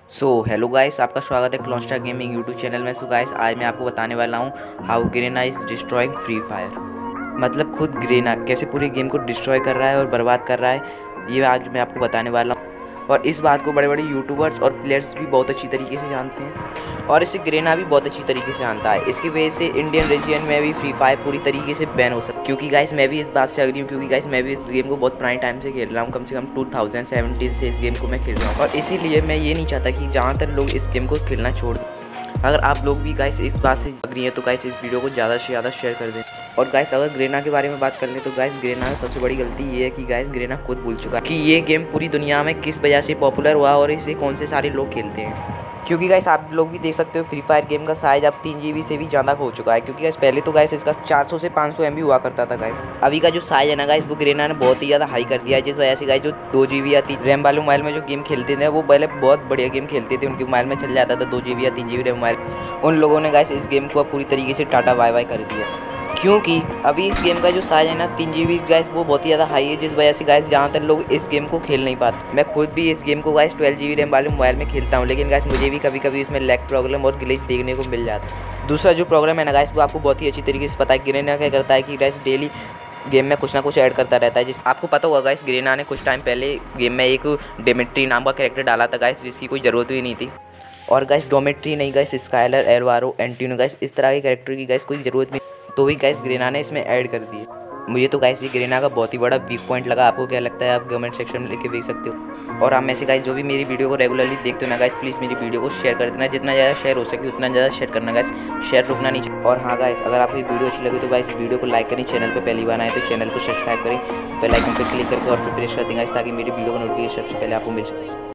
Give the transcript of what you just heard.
Hello guys, आपका स्वागत है क्लॉन्स्टार गेमिंग यूट्यूब चैनल में। गाइस, आज मैं आपको बताने वाला हूँ हाउ ग्रेना इज डिस्ट्रॉइंग फ्री फायर। मतलब खुद ग्रेना कैसे पूरी गेम को डिस्ट्रॉय कर रहा है और बर्बाद कर रहा है, ये आज मैं आपको बताने वाला हूँ। और इस बात को बड़े बड़े यूट्यूबर्स और प्लेयर्स भी बहुत अच्छी तरीके से जानते हैं, और इसे ग्रेना भी बहुत अच्छी तरीके से जानता है। इसकी वजह से इंडियन रीजन में भी फ्री फायर पूरी तरीके से बैन हो सकता है। क्योंकि गाइस मैं भी इस बात से अग्री हूँ, क्योंकि गाइस मैं भी इस गेम को बहुत पुराने टाइम से खेल रहा हूँ। कम से कम 2017 से इस गेम को मैं खेल रहा हूँ, और इसीलिए मैं ये नहीं चाहता कि ज़्यादातर लोग इस गेम को खेलना छोड़ दें। अगर आप लोग भी गाइस इस बात से अग्री हैं तो गाइस इस वीडियो को ज़्यादा से ज़्यादा शेयर कर दें। और गाइस अगर ग्रेना के बारे में बात कर लें तो गाइस ग्रेना की सबसे बड़ी गलती ये है कि गाइस ग्रेना खुद भूल चुका है कि ये गेम पूरी दुनिया में किस वजह से पॉपुलर हुआ और इसे कौन से सारे लोग खेलते हैं। क्योंकि गाइस आप लोग भी देख सकते हो फ्री फायर गेम का साइज अब 3 GB से भी ज़्यादा हो चुका है। क्योंकि गाइस पहले तो गाइस इसका 400 से 500 MB हुआ करता था गाइस। अभी का जो साइज है ना गाइस, वो ग्रेना ने बहुत ही ज़्यादा हाई कर दिया है, जिस वजह से गाइस जो 2 GB या 3 रैम वाले मोबाइल में जो गेम खेलते थे वो पहले बहुत बढ़िया गेम खेलते थे, उनके मोबाइल में चल जाता था 2 GB या 3 GB रैम मोबाइल। उन लोगों ने गाइस इस गेम को पूरी तरीके से टाटा बाय बाय कर दिया। क्योंकि अभी इस गेम का जो साइज है ना 3 GB गाइस, वो बहुत ही ज़्यादा हाई है, जिस वजह से गाइस ज़्यादातर लोग इस गेम को खेल नहीं पाते। मैं खुद भी इस गेम को गाइस 12 GB रैम वाले मोबाइल में खेलता हूँ, लेकिन गाइस मुझे भी कभी कभी इसमें लैग प्रॉब्लम और ग्लिच देखने को मिल जाता है। दूसरा जो प्रॉब्लम है ना गाइस, वो आपको बहुत ही अच्छी तरीके से पता है। ग्रेना क्या करता है कि गाइस डेली गेम में कुछ ना कुछ ऐड करता रहता है। जिस आपको पता होगा गाइस, ग्रेना ने कुछ टाइम पहले गेम में एक डेमेट्री नाम का कैरेक्टर डाला था गाइस, जिसकी कोई ज़रूरत भी नहीं थी। और गाइस डोमेट्री नहीं guys, Skyler, Alvaro, Antonio guys, इस तरह के कैरेक्टर की गाइस कोई ज़रूरत नहीं, तो भी गाइस ग्रेना ने इसमें ऐड कर दी है। मुझे तो गाइस ये ग्रेना का बहुत ही बड़ा वीक पॉइंट लगा। आपको क्या लगता है? आप कमेंट सेक्शन में लिख के देख सकते हो। और आप में से गाइस जो भी मेरी वीडियो को रेगुलरली देखते हो ना गाइस, प्लीज़ मेरी वीडियो को शेयर कर देना। जितना ज़्यादा शेयर हो सके उतना ज़्यादा शेयर करना गाइस, शेयर रुकना नहीं चाहिए। और हाँ गाइस, अगर आपको ये वीडियो अच्छी लगी तो गाइस वीडियो को लाइक करें, चैनल पर पहली बार आए तो चैनल को सब्सक्राइब करें, बेल आइकन पर क्लिक करके और प्रेस कर दें गाइस, ताकि मेरी वीडियो का नोटिफिकेशन सबसे पहले आपको मिल सके।